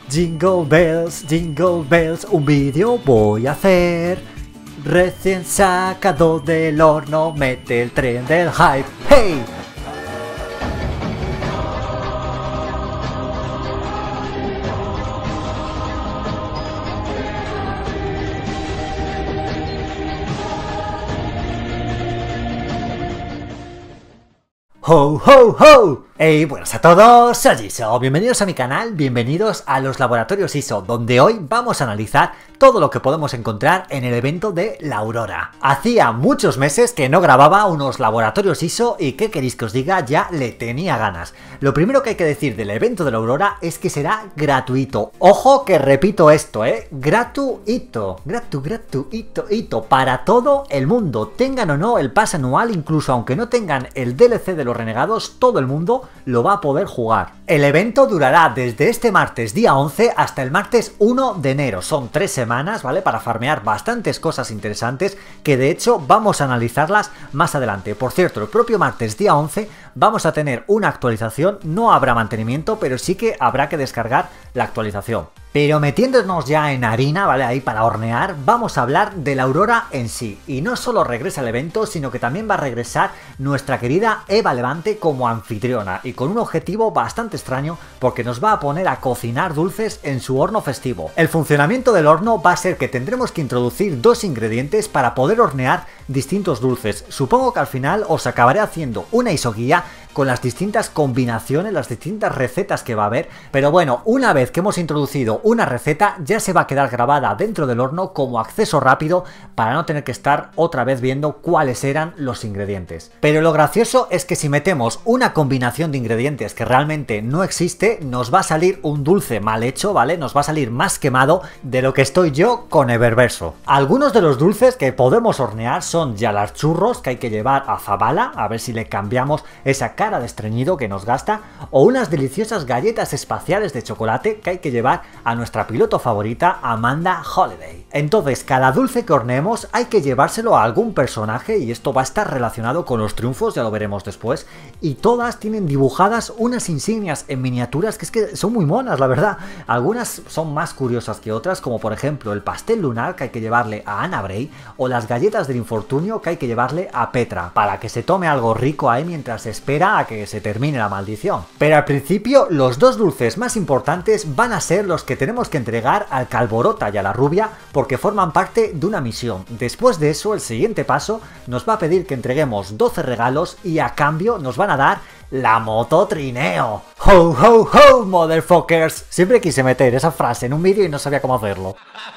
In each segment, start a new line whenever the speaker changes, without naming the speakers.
Jingle bells, un vídeo voy a hacer. Recién sacado del horno, mete el tren del hype. ¡Hey! ¡Ho, ho, ho! ¡Hey! Buenas a todos, soy Iso, bienvenidos a mi canal, bienvenidos a los laboratorios ISO, donde hoy vamos a analizar todo lo que podemos encontrar en el evento de la Aurora. Hacía muchos meses que no grababa unos laboratorios ISO y ¿qué queréis que os diga? Ya le tenía ganas. Lo primero que hay que decir del evento de la Aurora es que será gratuito. Ojo que repito esto, gratuito, gratuito, para todo el mundo, tengan o no el pase anual, incluso aunque no tengan el DLC de los renegados, todo el mundo lo va a poder jugar. El evento durará desde este martes día 11 hasta el martes 1 de enero. Son 3 semanas, ¿vale? Para farmear bastantes cosas interesantes que de hecho vamos a analizarlas más adelante. Por cierto, el propio martes día 11 vamos a tener una actualización, no habrá mantenimiento, pero sí que habrá que descargar la actualización. Pero metiéndonos ya en harina, ¿vale? Ahí para hornear, vamos a hablar de la Aurora en sí. Y no solo regresa el evento, sino que también va a regresar nuestra querida Eva Levante como anfitriona. Y con un objetivo bastante extraño, porque nos va a poner a cocinar dulces en su horno festivo. El funcionamiento del horno va a ser que tendremos que introducir 2 ingredientes para poder hornear distintos dulces. Supongo que al final os acabaré haciendo una isoguía con las distintas combinaciones, las distintas recetas que va a haber, pero bueno, una vez que hemos introducido una receta ya se va a quedar grabada dentro del horno como acceso rápido para no tener que estar otra vez viendo cuáles eran los ingredientes. Pero lo gracioso es que si metemos una combinación de ingredientes que realmente no existe, nos va a salir un dulce mal hecho, ¿vale? Nos va a salir más quemado de lo que estoy yo con Eververso. Algunos de los dulces que podemos hornear son ya los churros que hay que llevar a Zabala, a ver si le cambiamos esa cara de estreñido que nos gasta, o unas deliciosas galletas espaciales de chocolate que hay que llevar a nuestra piloto favorita Amanda Holliday. Entonces cada dulce que horneemos hay que llevárselo a algún personaje y esto va a estar relacionado con los triunfos, ya lo veremos después, y todas tienen dibujadas unas insignias en miniaturas que es que son muy monas, la verdad. Algunas son más curiosas que otras, como por ejemplo el pastel lunar que hay que llevarle a Anna Bray, o las galletas del infortunio que hay que llevarle a Petra, para que se tome algo rico ahí mientras espera a que se termine la maldición. Pero al principio los 2 dulces más importantes van a ser los que tenemos que entregar al Calborota y a la Rubia porque forman parte de una misión. Después de eso el siguiente paso nos va a pedir que entreguemos 12 regalos y a cambio nos van a dar la moto trineo. ¡Ho, ho, ho, motherfuckers! Siempre quise meter esa frase en un vídeo y no sabía cómo hacerlo.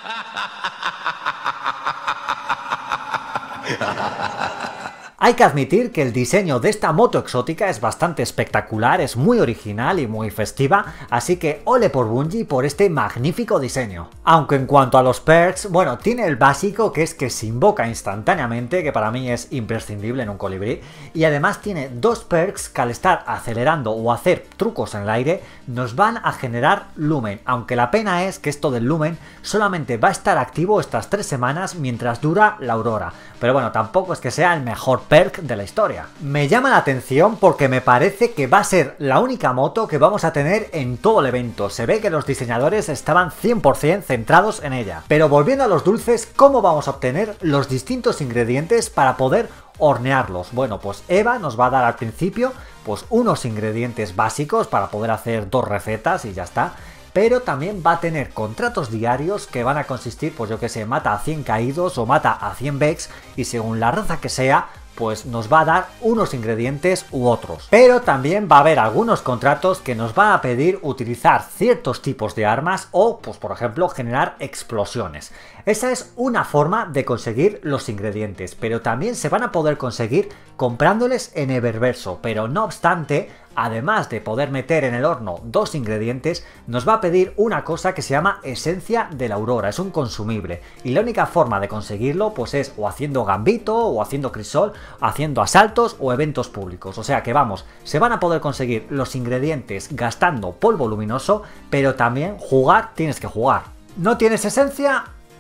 Hay que admitir que el diseño de esta moto exótica es bastante espectacular, es muy original y muy festiva, así que ole por Bungie por este magnífico diseño. Aunque en cuanto a los perks, bueno, tiene el básico que es que se invoca instantáneamente, que para mí es imprescindible en un colibrí, y además tiene 2 perks que al estar acelerando o hacer trucos en el aire nos van a generar lumen, aunque la pena es que esto del lumen solamente va a estar activo estas 3 semanas mientras dura la Aurora, pero bueno, tampoco es que sea el mejor perk de la historia. Me llama la atención porque me parece que va a ser la única moto que vamos a tener en todo el evento. Se ve que los diseñadores estaban 100% centrados en ella. Pero volviendo a los dulces, ¿cómo vamos a obtener los distintos ingredientes para poder hornearlos? Bueno, pues Eva nos va a dar al principio pues unos ingredientes básicos para poder hacer 2 recetas y ya está. Pero también va a tener contratos diarios que van a consistir, pues yo que sé, mata a 100 caídos o mata a 100 Vex y según la raza que sea, pues nos va a dar unos ingredientes u otros. Pero también va a haber algunos contratos que nos van a pedir utilizar ciertos tipos de armas o, pues por ejemplo, generar explosiones. Esa es una forma de conseguir los ingredientes, pero también se van a poder conseguir comprándoles en Eververso, pero no obstante, además de poder meter en el horno 2 ingredientes, nos va a pedir una cosa que se llama esencia de la Aurora, es un consumible, y la única forma de conseguirlo pues es o haciendo gambito, o haciendo crisol, haciendo asaltos o eventos públicos, o sea que vamos, se van a poder conseguir los ingredientes gastando polvo luminoso, pero también jugar tienes que jugar. ¿No tienes esencia?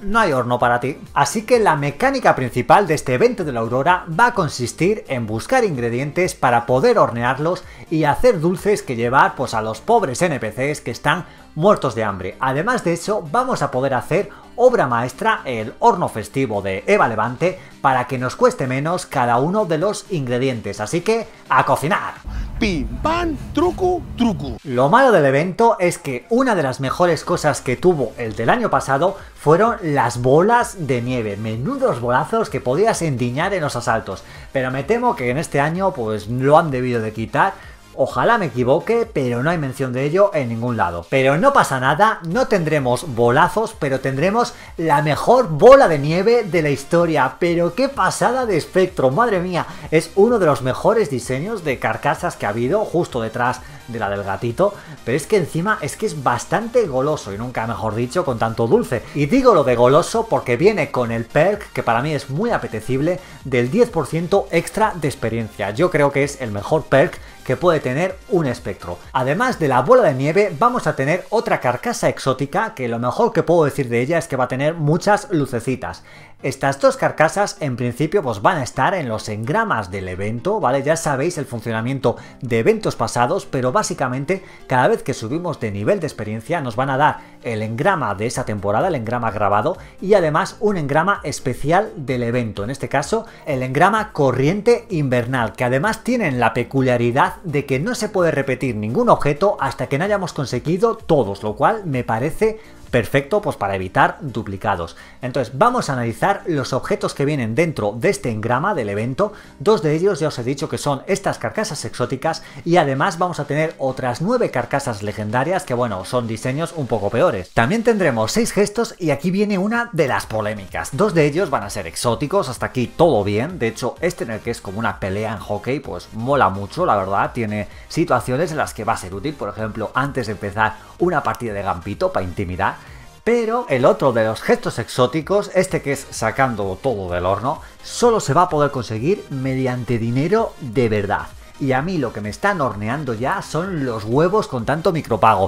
no hay horno para ti. Así que la mecánica principal de este evento de la Aurora va a consistir en buscar ingredientes para poder hornearlos y hacer dulces que llevar pues a los pobres NPCs que están muertos de hambre. Además de eso, vamos a poder hacer obra maestra, el horno festivo de Eva Levante, para que nos cueste menos cada uno de los ingredientes. Así que, ¡a cocinar!
Pim, pam, truco, truco.
Lo malo del evento es que una de las mejores cosas que tuvo el del año pasado fueron las bolas de nieve, menudos bolazos que podías endiñar en los asaltos, pero me temo que en este año pues lo han debido de quitar. Ojalá me equivoque, pero no hay mención de ello en ningún lado. Pero no pasa nada, no tendremos bolazos, pero tendremos la mejor bola de nieve de la historia. Pero qué pasada de espectro, madre mía, es uno de los mejores diseños de carcasas que ha habido, justo detrás de la del gatito, pero es que encima es que es bastante goloso, y nunca mejor dicho, con tanto dulce. Y digo lo de goloso porque viene con el perk, que para mí es muy apetecible, del 10% extra de experiencia. Yo creo que es el mejor perk que puede tener un espectro. Además de la bola de nieve, vamos a tener otra carcasa exótica que lo mejor que puedo decir de ella es que va a tener muchas lucecitas. Estas dos carcasas en principio pues van a estar en los engramas del evento, ¿vale? Ya sabéis el funcionamiento de eventos pasados, pero básicamente cada vez que subimos de nivel de experiencia nos van a dar el engrama de esa temporada, el engrama grabado, y además un engrama especial del evento, en este caso el engrama corriente invernal, que además tienen la peculiaridad de que no se puede repetir ningún objeto hasta que no hayamos conseguido todos, lo cual me parece perfecto pues para evitar duplicados. Entonces vamos a analizar los objetos que vienen dentro de este engrama del evento. Dos de ellos ya os he dicho que son estas carcasas exóticas, y además vamos a tener otras 9 carcasas legendarias que bueno, son diseños un poco peores. También tendremos 6 gestos, y aquí viene una de las polémicas. Dos de ellos van a ser exóticos, hasta aquí todo bien. De hecho este en el que es como una pelea en hockey pues mola mucho, la verdad. Tiene situaciones en las que va a ser útil, por ejemplo antes de empezar una partida de Gambito para intimidar. Pero el otro de los gestos exóticos, este que es sacando todo del horno, solo se va a poder conseguir mediante dinero de verdad. Y a mí lo que me están horneando ya son los huevos con tanto micropago.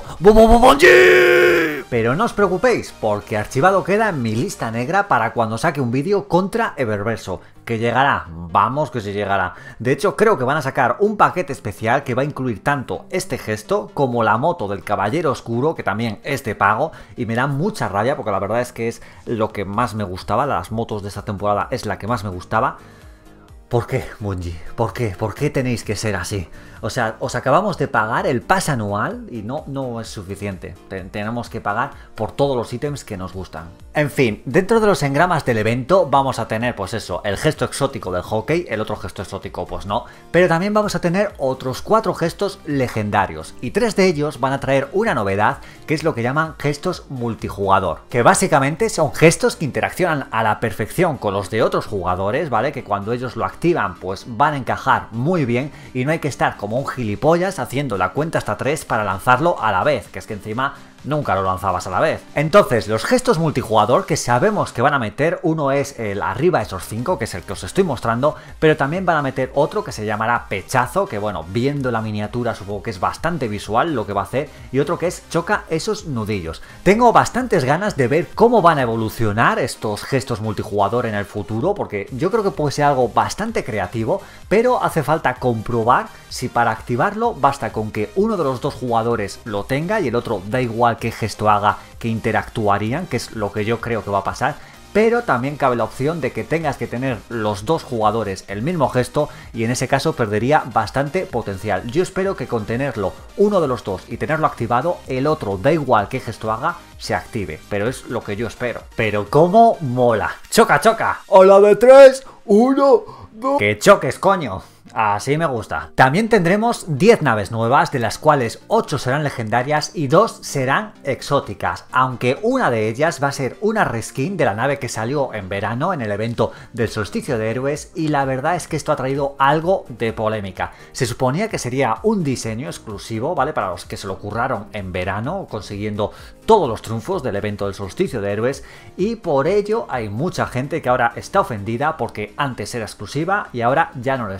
Pero no os preocupéis, porque archivado queda en mi lista negra para cuando saque un vídeo contra Eververso, que llegará, vamos que se llegará. De hecho creo que van a sacar un paquete especial que va a incluir tanto este gesto como la moto del Caballero Oscuro, que también es de pago, y me da mucha rabia porque la verdad es que es lo que más me gustaba, las motos de esta temporada es la que más me gustaba. ¿Por qué, Bungie? ¿Por qué? ¿Por qué tenéis que ser así? O sea, os acabamos de pagar el pase anual y no es suficiente. Tenemos que pagar por todos los ítems que nos gustan. En fin, dentro de los engramas del evento vamos a tener, pues eso, el gesto exótico del hockey, el otro gesto exótico pues no, pero también vamos a tener otros 4 gestos legendarios, y 3 de ellos van a traer una novedad, que es lo que llaman gestos multijugador, que básicamente son gestos que interaccionan a la perfección con los de otros jugadores, ¿vale? Que cuando ellos lo activan pues van a encajar muy bien y no hay que estar como un gilipollas haciendo la cuenta hasta 3 para lanzarlo a la vez, que es que encima nunca lo lanzabas a la vez. Entonces los gestos multijugador que sabemos que van a meter, uno es el arriba esos 5, que es el que os estoy mostrando, pero también van a meter otro que se llamará pechazo, que bueno, viendo la miniatura supongo que es bastante visual lo que va a hacer, y otro que es choca esos nudillos. Tengo bastantes ganas de ver cómo van a evolucionar estos gestos multijugador en el futuro, porque yo creo que puede ser algo bastante creativo, pero hace falta comprobar si para activarlo basta con que uno de los dos jugadores lo tenga y el otro da igual qué gesto haga, que interactuarían, que es lo que yo creo que va a pasar. Pero también cabe la opción de que tengas que tener los dos jugadores el mismo gesto, y en ese caso perdería bastante potencial. Yo espero que con tenerlo uno de los dos y tenerlo activado, el otro, da igual qué gesto haga, se active, pero es lo que yo espero. Pero cómo mola. ¡Choca, choca! ¡A la de 3! ¡1, 2! ¡Que choques, coño! Así me gusta. También tendremos 10 naves nuevas, de las cuales 8 serán legendarias y 2 serán exóticas, aunque una de ellas va a ser una reskin de la nave que salió en verano en el evento del Solsticio de Héroes, y la verdad es que esto ha traído algo de polémica. Se suponía que sería un diseño exclusivo, ¿vale? Para los que se lo curraron en verano, consiguiendo todos los triunfos del evento del Solsticio de Héroes, y por ello hay mucha gente que ahora está ofendida porque antes era exclusiva y ahora ya no lo es tanto,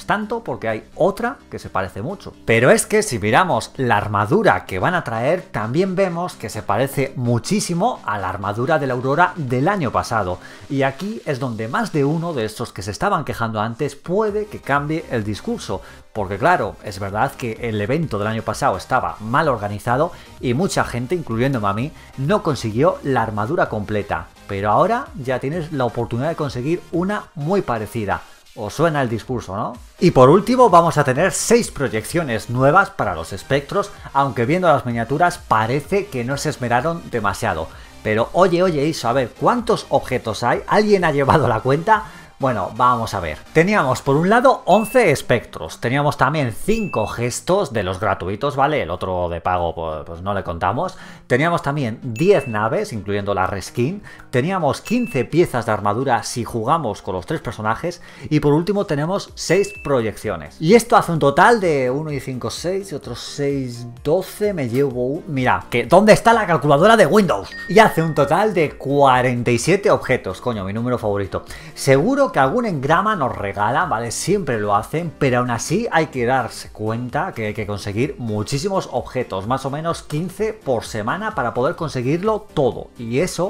porque hay otra que se parece mucho. Pero es que si miramos la armadura que van a traer, también vemos que se parece muchísimo a la armadura de la Aurora del año pasado. Y aquí es donde más de uno de estos que se estaban quejando antes puede que cambie el discurso. Porque claro, es verdad que el evento del año pasado estaba mal organizado y mucha gente, incluyéndome a mí, no consiguió la armadura completa. Pero ahora ya tienes la oportunidad de conseguir una muy parecida. ¿Os suena el discurso, no? Y por último vamos a tener 6 proyecciones nuevas para los espectros, aunque viendo las miniaturas parece que no se esmeraron demasiado. Pero oye Iso, a ver, ¿cuántos objetos hay? ¿Alguien ha llevado la cuenta? Bueno, vamos a ver. Teníamos por un lado 11 espectros, teníamos también 5 gestos de los gratuitos, ¿vale? El otro de pago pues no le contamos. Teníamos también 10 naves, incluyendo la reskin. Teníamos 15 piezas de armadura si jugamos con los 3 personajes. Y por último tenemos 6 proyecciones. Y esto hace un total de 1 y 5, 6, y otros 6, 12, me llevo... Mira, que ¿dónde está la calculadora de Windows? Y hace un total de 47 objetos, coño, mi número favorito. Seguro que algún engrama nos regala, ¿vale? Siempre lo hacen, pero aún así hay que darse cuenta que hay que conseguir muchísimos objetos, más o menos 15 por semana para poder conseguirlo todo. Y eso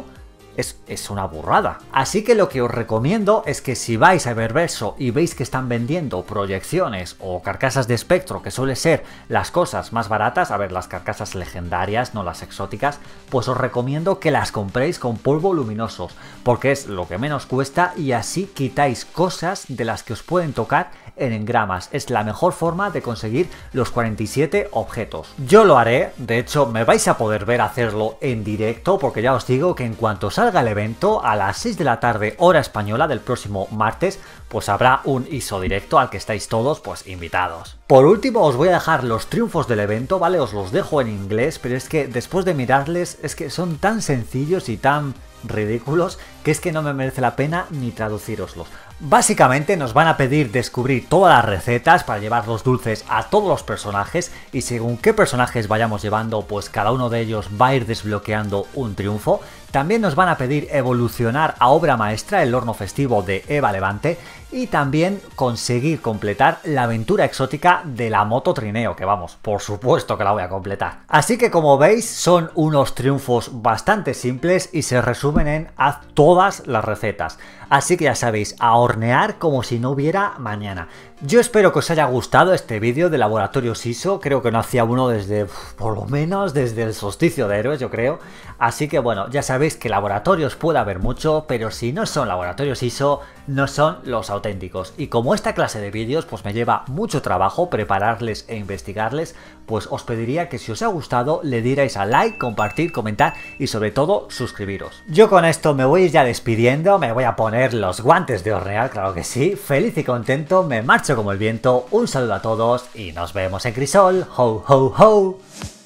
es una burrada. Así que lo que os recomiendo es que si vais a Eververso y veis que están vendiendo proyecciones o carcasas de espectro, que suele ser las cosas más baratas, a ver, las carcasas legendarias, no las exóticas, pues os recomiendo que las compréis con polvo luminosos, porque es lo que menos cuesta y así quitáis cosas de las que os pueden tocar en engramas. Es la mejor forma de conseguir los 47 objetos. Yo lo haré, de hecho me vais a poder ver hacerlo en directo, porque ya os digo que en cuanto salga el evento a las 6 de la tarde hora española del próximo martes, pues habrá un ISO directo al que estáis todos pues invitados. Por último os voy a dejar los triunfos del evento, ¿vale? Os los dejo en inglés, pero es que después de mirarles es que son tan sencillos y tan ridículos que es que no me merece la pena ni traduciroslos. Básicamente nos van a pedir descubrir todas las recetas para llevar los dulces a todos los personajes y según qué personajes vayamos llevando, pues cada uno de ellos va a ir desbloqueando un triunfo. También nos van a pedir evolucionar a obra maestra el horno festivo de Eva Levante y también conseguir completar la aventura exótica de la moto trineo, que vamos, por supuesto que la voy a completar. Así que como veis son unos triunfos bastante simples y se resumen en haz todas las recetas. Así que ya sabéis, a hornear como si no hubiera mañana. Yo espero que os haya gustado este vídeo de Laboratorios ISO, creo que no hacía uno desde, por lo menos desde el solsticio de héroes, yo creo. Así que bueno, ya sabéis que laboratorios puede haber mucho, pero si no son laboratorios ISO, no son los auténticos. Y como esta clase de vídeos pues me lleva mucho trabajo prepararles e investigarles, pues os pediría que si os ha gustado le dierais a like, compartir, comentar y sobre todo suscribiros. Yo con esto me voy ya despidiendo, me voy a poner los guantes de hornear, claro que sí, feliz y contento, me marcho como el viento, un saludo a todos y nos vemos en Crisol, ho ho ho.